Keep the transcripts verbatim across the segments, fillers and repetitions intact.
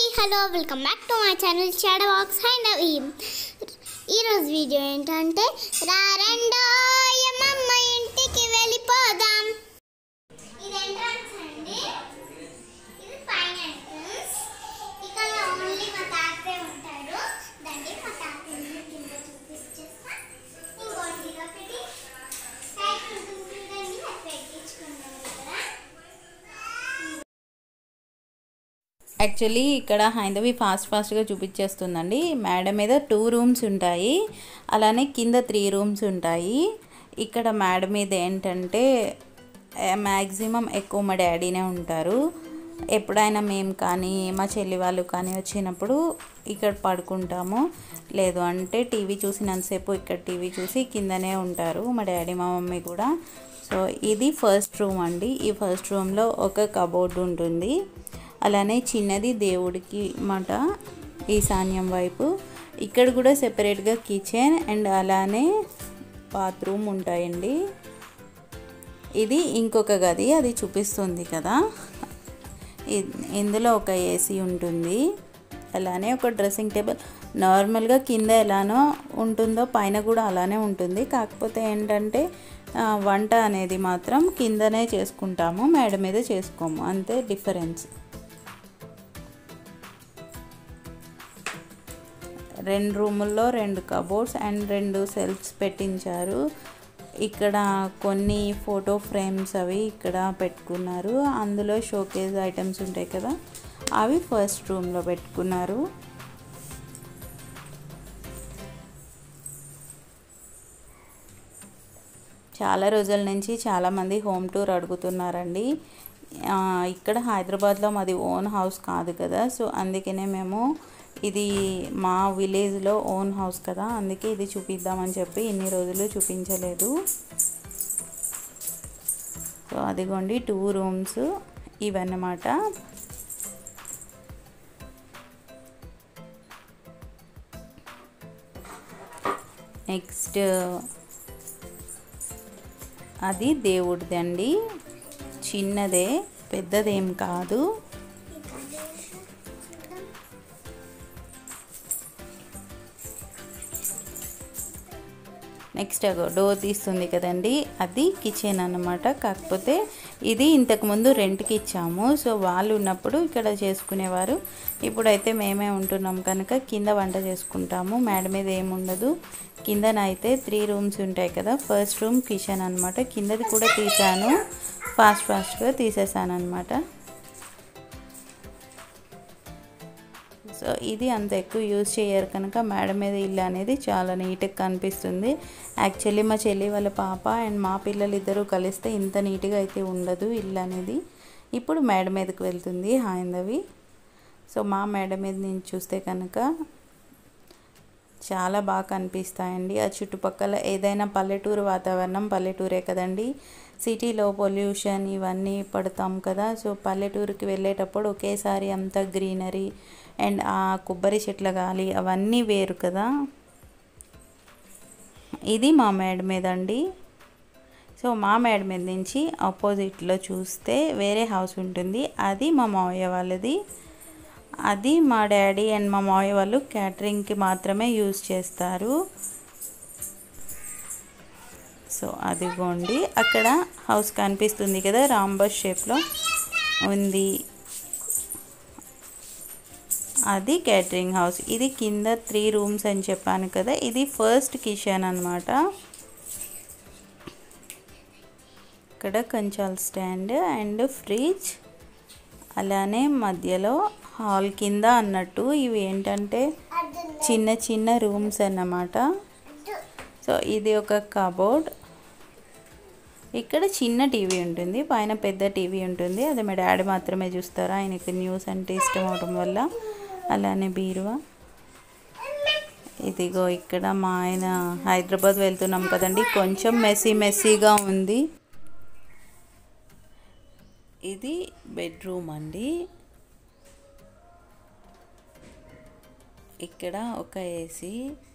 Hello welcome back to my channel chatterbox Haindavi. ఈరోజు video ఏంటంటే రా రెండో యమమ్మ ఇంటికి వెళ్ళిపోదాం. ఇది ఎంట్రన్స్ అండి, ఇది పైన ఎంట్రన్స్. ఇక్కడ ఓన్లీ మా తాతే ఉంటారు. దండి మా తాతని కింద చూపిస్తా. ఇంకోటి ఒకటి సైడ్ ఉంటుంది చూడండి, అది పెట్టించుకున్నాను ఇక్కడ. యాక్చువల్లీ ఇక్కడ హైందవి ఫాస్ట్ ఫాస్ట్గా చూపించేస్తుందండి. మేడ మీద టూ రూమ్స్ ఉంటాయి, అలానే కింద త్రీ రూమ్స్ ఉంటాయి. ఇక్కడ మేడ మీద ఏంటంటే మ్యాక్సిమం ఎక్కువ మా డాడీనే ఉంటారు. ఎప్పుడైనా మేము కానీ మా చెల్లి వాళ్ళు కానీ వచ్చినప్పుడు ఇక్కడ పడుకుంటాము. లేదు అంటే టీవీ చూసినంతసేపు ఇక్కడ టీవీ చూసి కిందనే ఉంటారు మా డాడీ మా మమ్మీ కూడా. సో ఇది ఫస్ట్ రూమ్ అండి. ఈ ఫస్ట్ రూమ్లో ఒక కబోర్డ్ ఉంటుంది, అలానే చిన్నది దేవుడికి మాట ఈశాన్యం వైపు. ఇక్కడ కూడా సెపరేట్గా కిచెన్ అండ్ అలానే బాత్రూమ్ ఉంటాయండి. ఇది ఇంకొక గది, అది చూపిస్తుంది కదా. ఇందులో ఒక ఏసీ ఉంటుంది, అలానే ఒక డ్రెస్సింగ్ టేబుల్. నార్మల్గా కింద ఎలానో ఉంటుందో పైన కూడా అలానే ఉంటుంది. కాకపోతే ఏంటంటే వంట అనేది మాత్రం కిందనే చేసుకుంటాము, మేడ మీద చేసుకోము, అంతే డిఫరెన్స్. రెండు రూముల్లో రెండు కబోర్డ్స్ అండ్ రెండు సెల్ఫ్స్ పెట్టించారు. ఇక్కడ కొన్ని ఫోటో ఫ్రేమ్స్ అవి ఇక్కడ పెట్టుకున్నారు. అందులో షోకేజ్ ఐటమ్స్ ఉంటాయి కదా, అవి ఫస్ట్ రూమ్లో పెట్టుకున్నారు. చాలా రోజుల నుంచి చాలామంది హోమ్ టూర్ అడుగుతున్నారండి. ఇక్కడ హైదరాబాద్లో మాది ఓన్ హౌస్ కాదు కదా, సో అందుకనే మేము ఇది మా విలేజ్లో ఓన్ హౌస్ కదా, అందుకే ఇది చూపిద్దామని చెప్పి ఇన్ని రోజులు చూపించలేదు. సో అదిగోండి టూ రూమ్స్ ఇవన్నమాట. నెక్స్ట్ అది దేవుడిది అండి, చిన్నదే, పెద్దదేం కాదు. నెక్స్ట్ డోర్ తీస్తుంది కదండి, అది కిచెన్ అన్నమాట. కాకపోతే ఇది ఇంతకుముందు రెంట్కి ఇచ్చాము, సో వాళ్ళు ఉన్నప్పుడు ఇక్కడ చేసుకునేవారు. ఇప్పుడైతే మేమే ఉంటున్నాం కనుక కింద వంట చేసుకుంటాము. మేడ మీద ఏముండదు. కిందనైతే త్రీ రూమ్స్ ఉంటాయి కదా, ఫస్ట్ రూమ్ కిచెన్ అనమాట. కిందది కూడా తీసాను, ఫాస్ట్ ఫాస్ట్గా తీసేసాను అనమాట. సో ఇది అంత ఎక్కువ యూజ్ చేయరు కనుక మేడ మీద ఇల్లు అనేది చాలా నీట్గా కనిపిస్తుంది. యాక్చువల్లీ మా చెల్లి వాళ్ళ పాప అండ్ మా పిల్లలు ఇద్దరు కలిస్తే ఇంత నీట్గా అయితే ఉండదు ఇల్లు అనేది. ఇప్పుడు మేడ మీదకి వెళ్తుంది హైందవి. సో మా మేడ మీద నుంచి చూస్తే కనుక చాలా బాగా కనిపిస్తాయండి. ఆ చుట్టుపక్కల ఏదైనా పల్లెటూరు వాతావరణం పల్లెటూరే కదండి. సిటీలో పొల్యూషన్ ఇవన్నీ పడతాం కదా, సో పల్లెటూరుకి వెళ్ళేటప్పుడు ఒకేసారి అంతా గ్రీనరీ అండ్ ఆ కొబ్బరి చెట్ల గాలి అవన్నీ వేరు కదా. ఇది మా మేడ మీద అండి. సో మా మేడ మీద నుంచి ఆపోజిట్లో చూస్తే వేరే హౌస్ ఉంటుంది, అది మా మావయ్య వాళ్ళది. అది మా డాడీ అండ్ మా మావయ్య వాళ్ళు క్యాటరింగ్కి మాత్రమే యూజ్ చేస్తారు. సో అదిగోండి అక్కడ హౌస్ కనిపిస్తుంది కదా, రాంబస్ షేప్లో ఉంది, అది క్యాటరింగ్ హౌస్. ఇది కింద త్రీ రూమ్స్ అని చెప్పాను కదా, ఇది ఫస్ట్ కిచెన్ అనమాట. ఇక్కడ కంచాల స్టాండ్ అండ్ ఫ్రిడ్జ్, అలానే మధ్యలో హాల్ కింద అన్నట్టు ఇవి ఏంటంటే చిన్న చిన్న రూమ్స్ అన్నమాట. సో ఇది ఒక కబోర్డ్. ఇక్కడ చిన్న టీవీ ఉంటుంది, పైన పెద్ద టీవీ ఉంటుంది, అది మా డాడీ మాత్రమే చూస్తారు, ఆయనకి న్యూస్ అంటే ఇష్టం అవడం వల్ల. అలానే బీరువా. ఇదిగో ఇక్కడ మా ఆయన హైదరాబాద్ వెళ్తున్నాం కదండి, కొంచెం మెస్సీ మెస్సీగా ఉంది. ఇది బెడ్రూమ్ అండి. ఇక్కడ ఒక ఏసీ,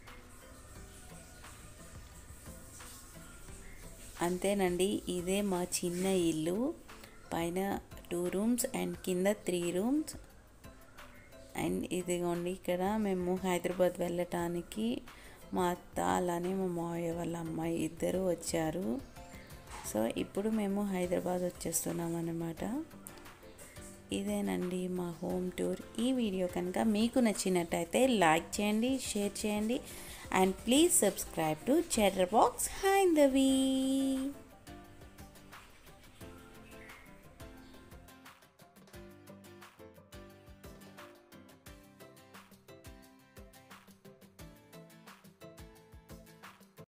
అంతేనండి. ఇదే మా చిన్న ఇల్లు. పైన టూ రూమ్స్ అండ్ కింద త్రీ రూమ్స్ అండ్ ఇదిగోండి ఇక్కడ మేము హైదరాబాద్ వెళ్ళటానికి మా అత్త అలానే మా మావయ్య వాళ్ళ అమ్మాయి ఇద్దరు వచ్చారు. సో ఇప్పుడు మేము హైదరాబాద్ వచ్చేస్తున్నాం అన్నమాట. ఇదేనండి మా హోమ్ టూర్. ఈ వీడియో కనుక మీకు నచ్చినట్టయితే లైక్ చేయండి, షేర్ చేయండి and please subscribe to chatterbox Haindavi.